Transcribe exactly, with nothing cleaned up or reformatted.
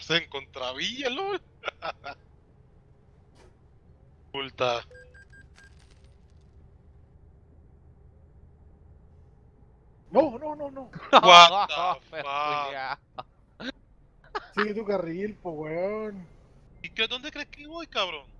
en Contravilla, LOL. Multa. No, no, no, no. What the Me fuck. culiao. Sigue tu carril, po, weón. ¿Y qué, dónde crees que voy, cabrón?